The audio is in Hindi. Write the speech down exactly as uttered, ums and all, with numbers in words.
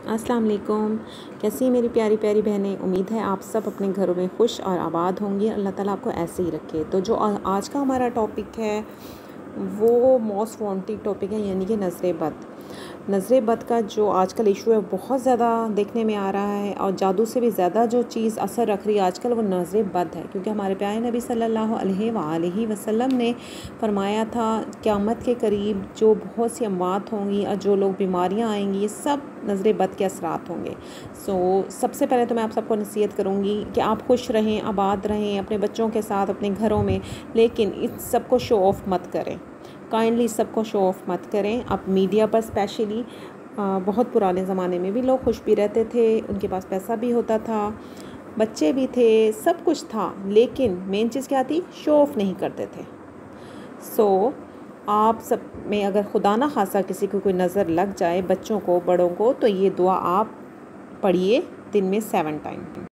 अस्सलाम वालेकुम। कैसी हैं मेरी प्यारी प्यारी बहनें। उम्मीद है आप सब अपने घरों में खुश और आबाद होंगी। अल्लाह ताला आपको ऐसे ही रखे। तो जो आज का हमारा टॉपिक है वो मोस्ट वांटेड टॉपिक है, यानी कि नज़र बद। नज़र बद का जो आजकल इशू है बहुत ज़्यादा देखने में आ रहा है, और जादू से भी ज़्यादा जो चीज़ असर रख रही है आजकल वो नज़र बद है। क्योंकि हमारे प्यारे नबी सल्लल्लाहु अलैहि वसल्लम ने फरमाया था क़यामत के करीब जो बहुत सी अमवात होंगी और जो लोग बीमारियां आएंगी, ये सब नज़र बद के असरात होंगे। सो so, सबसे पहले तो मैं आप सबको नसीहत करूँगी कि आप खुश रहें, आबाद रहें अपने बच्चों के साथ अपने घरों में, लेकिन इस सबको शो ऑफ़ मत करें। काइंडली सबको शो ऑफ़ मत करें। आप मीडिया पर स्पेशली, बहुत पुराने ज़माने में भी लोग खुश भी रहते थे, उनके पास पैसा भी होता था, बच्चे भी थे, सब कुछ था, लेकिन मेन चीज़ क्या थी, शो ऑफ़ नहीं करते थे। सो so, आप सब में अगर खुदा ना खासा किसी को कोई नज़र लग जाए, बच्चों को, बड़ों को, तो ये दुआ आप पढ़िए दिन में सेवन टाइम।